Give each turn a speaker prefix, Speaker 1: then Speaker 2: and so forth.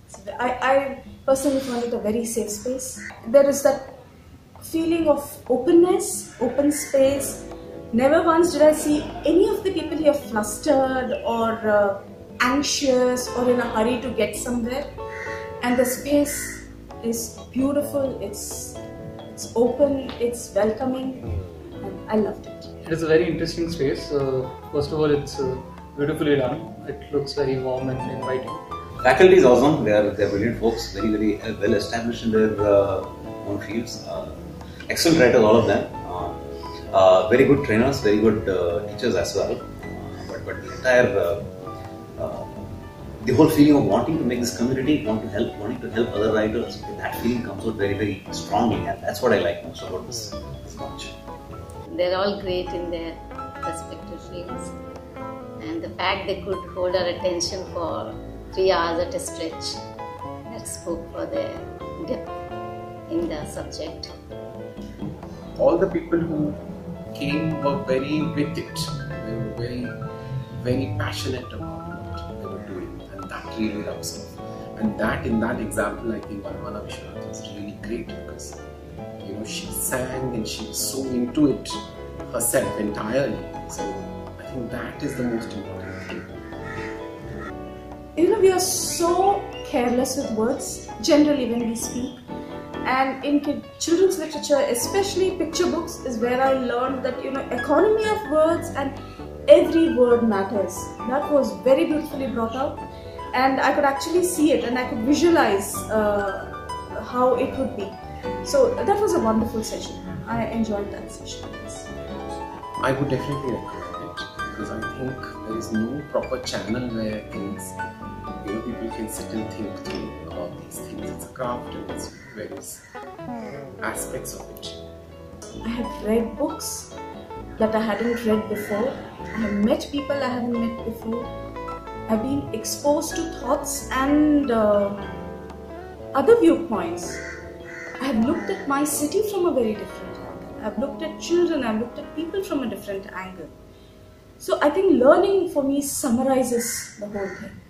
Speaker 1: I personally find it a very safe space. There is that feeling of openness, open space. Never once did I see any of the people here flustered or anxious or in a hurry to get somewhere. And the space is beautiful, it's open, it's welcoming, and I loved it.
Speaker 2: It is a very interesting space. First of all, it's beautifully done. It looks very warm and inviting.
Speaker 3: Faculty is awesome. They're brilliant folks. Very well established in their own fields. Excellent writers, all of them. Very good trainers, very good teachers as well. But the entire the whole feeling of wanting to make this community, wanting to help other writers, that feeling comes out very strongly, and that's what I like most about this launch.
Speaker 4: They're all great in their respective fields, and the fact they could hold our attention for 3 hours at a stretch, that spoke for their depth in the subject.
Speaker 5: All the people who came were very with it. They were very passionate about what they were doing, and that really rubs off. And that, in that example, I think Varmana Vishwanath was really great, because she sang and she was so into it herself entirely. So I think that is the most important thing.
Speaker 1: We are so careless with words generally when we speak, and in children's literature, especially picture books, is where I learned that economy of words and every word matters. That was very beautifully brought out, and I could actually see it and I could visualize how it would be. So that was a wonderful session. I enjoyed that session. Yes.
Speaker 5: I would definitely recommend it, because I think there is no proper channel where things, people can sit and think through about these things. It's a craft and it's various aspects of it.
Speaker 1: I have read books that I hadn't read before. I have met people I haven't met before. I've been exposed to thoughts and other viewpoints. I have looked at my city from a very different angle. I've looked at children, I've looked at people from a different angle. So I think learning for me summarizes the whole thing.